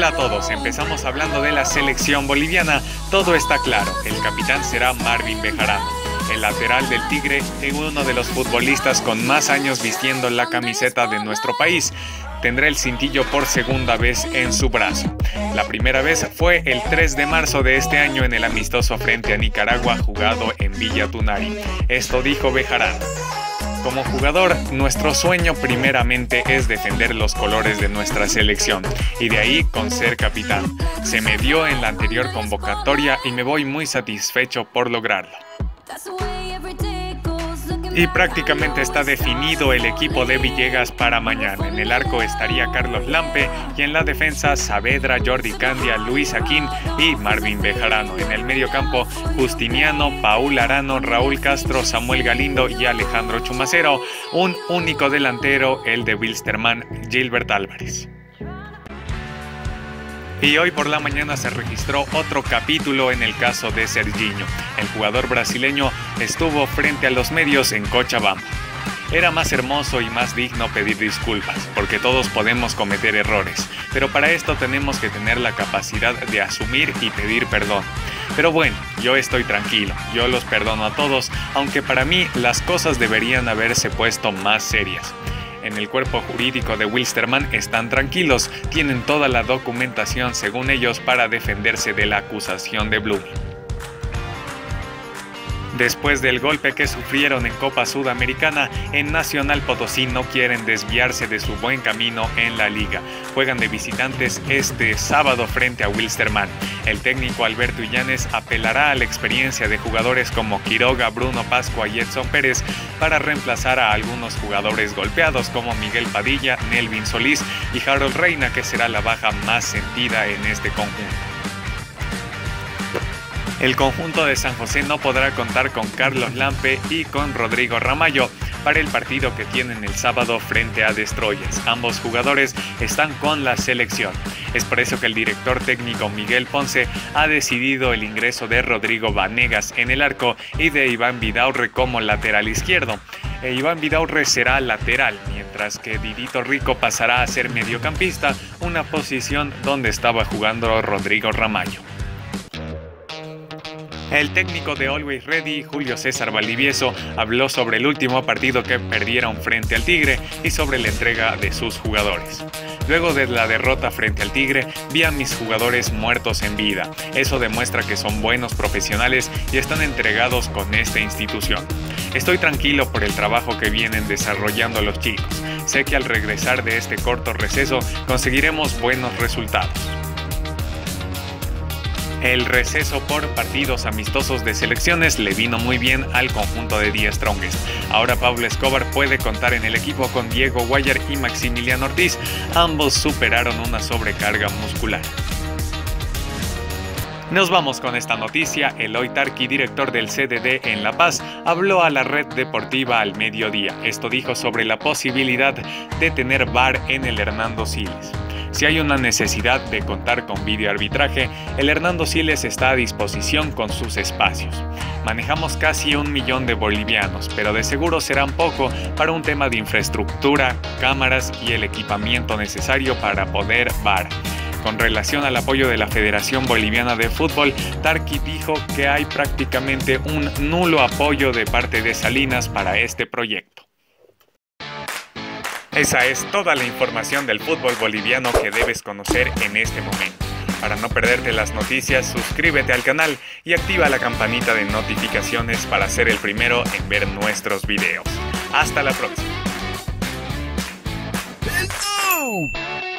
Hola a todos, empezamos hablando de la selección boliviana. Todo está claro, el capitán será Marvin Bejarano, el lateral del Tigre y uno de los futbolistas con más años vistiendo la camiseta de nuestro país. Tendrá el cintillo por segunda vez en su brazo. La primera vez fue el 3 de marzo de este año en el amistoso frente a Nicaragua jugado en Villa Tunari. Esto dijo Bejarano: como jugador, nuestro sueño primeramente es defender los colores de nuestra selección y de ahí con ser capitán. Se me dio en la anterior convocatoria y me voy muy satisfecho por lograrlo. Y prácticamente está definido el equipo de Villegas para mañana. En el arco estaría Carlos Lampe y en la defensa Saavedra, Jordi Candia, Luis Aquín y Marvin Bejarano. En el mediocampo Justiniano, Paul Arano, Raúl Castro, Samuel Galindo y Alejandro Chumacero. Un único delantero, el de Wilstermann, Gilbert Álvarez. Y hoy por la mañana se registró otro capítulo en el caso de Serginho. El jugador brasileño estuvo frente a los medios en Cochabamba. Era más hermoso y más digno pedir disculpas, porque todos podemos cometer errores, pero para esto tenemos que tener la capacidad de asumir y pedir perdón. Pero bueno, yo estoy tranquilo, yo los perdono a todos, aunque para mí las cosas deberían haberse puesto más serias. En el cuerpo jurídico de Wilstermann están tranquilos, tienen toda la documentación según ellos para defenderse de la acusación de Blooming. Después del golpe que sufrieron en Copa Sudamericana, en Nacional Potosí no quieren desviarse de su buen camino en la liga. Juegan de visitantes este sábado frente a Wilstermann. El técnico Alberto Illanes apelará a la experiencia de jugadores como Quiroga, Bruno Pascua y Edson Pérez para reemplazar a algunos jugadores golpeados como Miguel Padilla, Nelvin Solís y Harold Reina, que será la baja más sentida en este conjunto. El conjunto de San José no podrá contar con Carlos Lampe y con Rodrigo Ramallo para el partido que tienen el sábado frente a Destroyers. Ambos jugadores están con la selección. Es por eso que el director técnico Miguel Ponce ha decidido el ingreso de Rodrigo Vanegas en el arco y de Iván Vidaurre como lateral izquierdo. Iván Vidaurre será lateral, mientras que Didito Rico pasará a ser mediocampista, una posición donde estaba jugando Rodrigo Ramallo. El técnico de Always Ready, Julio César Valdivieso, habló sobre el último partido que perdieron frente al Tigre y sobre la entrega de sus jugadores. Luego de la derrota frente al Tigre, vi a mis jugadores muertos en vida. Eso demuestra que son buenos profesionales y están entregados con esta institución. Estoy tranquilo por el trabajo que vienen desarrollando los chicos. Sé que al regresar de este corto receso conseguiremos buenos resultados. El receso por partidos amistosos de selecciones le vino muy bien al conjunto de The Strongest. Ahora Pablo Escobar puede contar en el equipo con Diego Guayar y Maximiliano Ortiz. Ambos superaron una sobrecarga muscular. Nos vamos con esta noticia. Eloy Tarqui, director del CDD en La Paz, habló a la red deportiva Al Mediodía. Esto dijo sobre la posibilidad de tener VAR en el Hernando Siles. Si hay una necesidad de contar con videoarbitraje, el Hernando Siles está a disposición con sus espacios. Manejamos casi 1 millón de bolivianos, pero de seguro serán poco para un tema de infraestructura, cámaras y el equipamiento necesario para poder VAR. Con relación al apoyo de la Federación Boliviana de Fútbol, Tarqui dijo que hay prácticamente un nulo apoyo de parte de Salinas para este proyecto. Esa es toda la información del fútbol boliviano que debes conocer en este momento. Para no perderte las noticias, suscríbete al canal y activa la campanita de notificaciones para ser el primero en ver nuestros videos. Hasta la próxima.